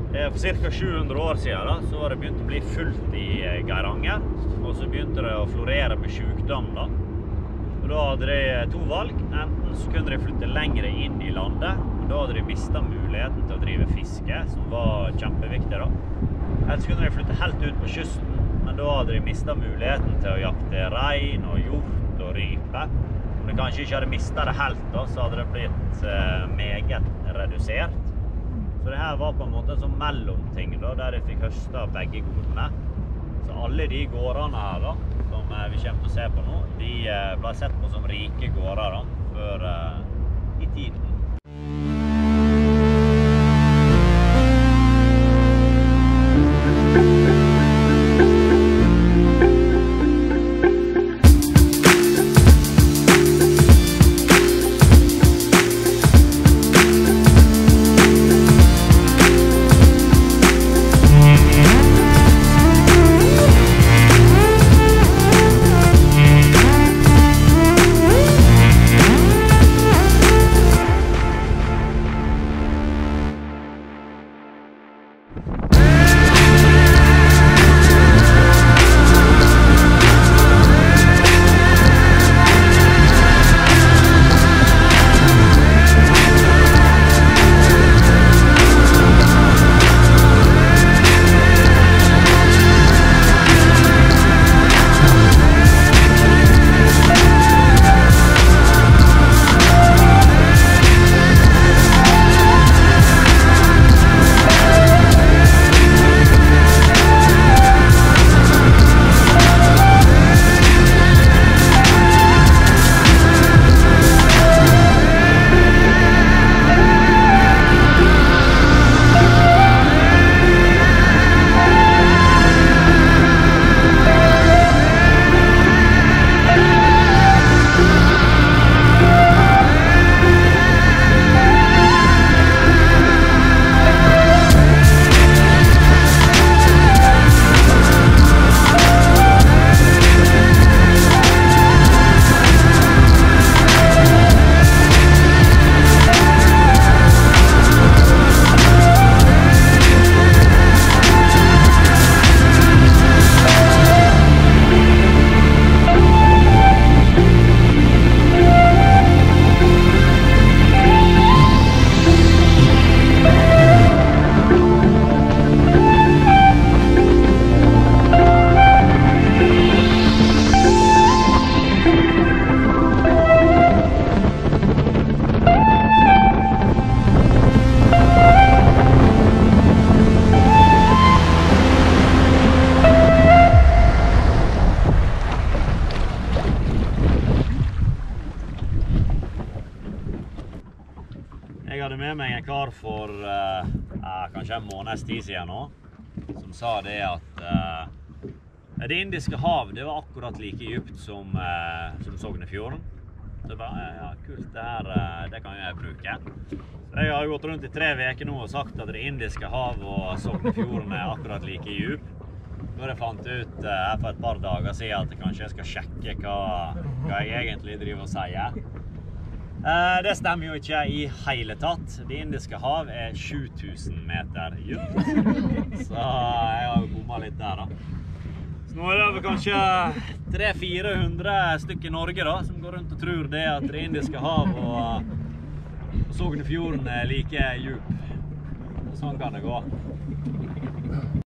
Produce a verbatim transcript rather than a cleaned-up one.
For cirka sju hundre år siden da, så var det begynt å bli fullt i Geiranger, og så begynte det å florere med sykdom da. Og da hadde de to valg. Enten så kunne de flytte lengre inn i landet, og da hadde de mistet muligheten til å drive fiske, som var kjempeviktig da. Eller så kunne de flytte helt ut på kysten, men da hadde de mistet muligheten til å jakte rein og hjort og rype. Om de kanskje ikke hadde mistet det helt da, så hadde det blitt meget redusert. Så det her var på en måte en sånn mellomting da, der de fikk høstet begge godene. Så alle de gårdene her da, som vi kommer til å se på nå, de ble sett på som rike gårder da, før uh, i tiden. Jeg hadde med meg en kar for uh, kanskje en måneds tid siden nå, som sa det at uh, det indiske hav det var akkurat like dypt som, uh, som Sognefjorden. Så jeg bare, ja, kult, det her, uh, det kan jeg bruke. Så jeg har gått rundt i tre veker nå og sagt at det indiske hav og Sognefjorden er akkurat like dyp. Nå har jeg fant ut uh, her for et par dager siden at kanskje jeg skal sjekke hva, hva jeg egentlig driver og sier. Uh, det stemmer jo ikke i hele tatt. Det indiske hav er sju tusen meter dypt. Så jeg har bommet litt der da. Så nå er det kanskje tre til fire hundre stykker i Norge da, som går rundt og tror det at det indiske hav og, og Sognefjorden er like dyp. Sånn kan det gå.